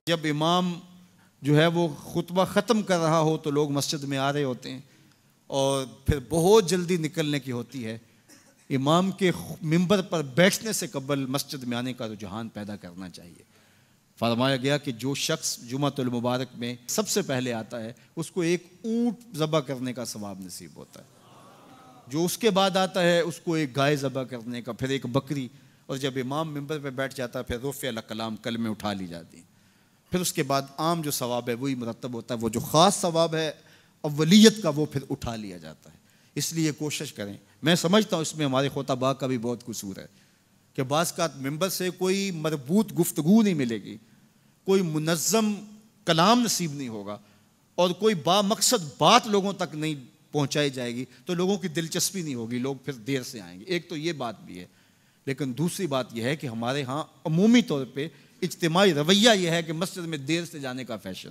جب امام جو ہے وہ خطبہ ختم کر رہا ہو تو لوگ مسجد میں آ رہے ہوتے ہیں اور پھر بہت جلدی نکلنے کی ہوتی ہے۔ امام کے منبر پر بیٹھنے سے قبل مسجد میں آنے کا رجحان پیدا کرنا چاہیے۔ فرمایا گیا کہ جو شخص جمعۃ المبارک میں سب سے پہلے آتا ہے اس کو ایک اونٹ ذبح کرنے کا ثواب نصیب ہوتا ہے، جو اس کے بعد آتا ہے اس کو ایک گائے ذبح کرنے کا، پھر ایک بکری، اور جب امام منبر پہ بیٹھ جاتا ہے پھر رفع الکلام کلمے اٹھا لی جاتی ہیں۔ پھر اس کے بعد عام جو ثواب ہے وہی مرتب ہوتا ہے، وہ جو خاص ثواب ہے اولیت کا وہ پھر اٹھا لیا جاتا ہے۔ اس لیے کوشش کریں، میں سمجھتا ہوں اس میں ہمارے خطباء کا بھی بہت قصور ہے کہ بعض کا ممبر سے کوئی مربوط گفتگو نہیں ملے گی، کوئی منظم کلام نصیب نہیں ہوگا اور کوئی با مقصد بات لوگوں تک نہیں پہنچائی جائے گی تو لوگوں کی دلچسپی نہیں ہوگی، لوگ پھر دیر سے آئیں گے۔ ایک تو یہ بات بھی ہے، لیکن دوسری بات یہ ہے کہ ہمارے ہاں عمومی طور پہ اجتماعی رویہ یہ ہے کہ مسجد میں دیر سے جانے کا فیشن،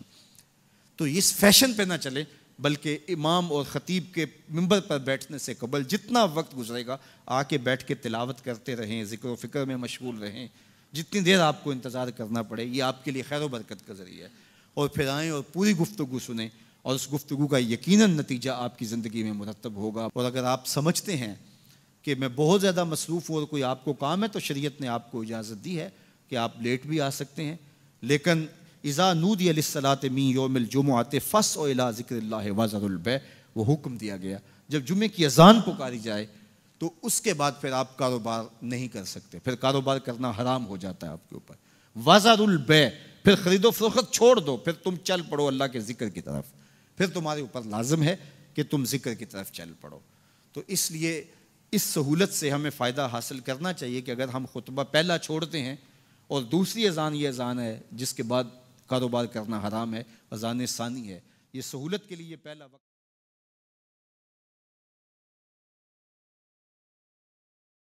تو اس فیشن پہ نہ چلے، بلکہ امام اور خطیب کے منبر پر بیٹھنے سے قبل جتنا وقت گزرے گا آ کے بیٹھ کے تلاوت کرتے رہیں، ذکر و فکر میں مشغول رہیں، جتنی دیر آپ کو انتظار کرنا پڑے یہ آپ کے لیے خیر و برکت کا ذریعہ ہے، اور پھر آئیں اور پوری گفتگو سنیں، اور اس گفتگو کا یقیناً نتیجہ آپ کی زندگی میں مرتب ہوگا۔ اور اگر آپ سمجھتے ہیں کہ میں بہت زیادہ مصروف ہوں اور کوئی آپ کو کام ہے تو شریعت نے آپ کو اجازت دی ہے کہ آپ لیٹ بھی آ سکتے ہیں، لیکن اذا نودی للصلاۃ من یوم الجمعۃ فاسعوا الی ذکر اللہ وذروا البیع، وہ حکم دیا گیا جب جمعے کی اذان پکاری جائے تو اس کے بعد پھر آپ کاروبار نہیں کر سکتے، پھر کاروبار کرنا حرام ہو جاتا ہے آپ کے اوپر۔ وذروا البیع، پھر خرید و فروخت چھوڑ دو، پھر تم چل پڑو اللہ کے ذکر کی طرف، پھر تمہارے اوپر لازم ہے کہ تم ذکر کی طرف چل پڑو۔ تو اس لیے اس سہولت سے ہمیں فائدہ حاصل کرنا چاہیے کہ اگر ہم خطبہ پہلا چھوڑتے ہیں اور دوسری اذان یہ اذان ہے جس کے بعد کاروبار کرنا حرام ہے، اذان ثانی ہے، یہ سہولت کے لیے پہلا وقت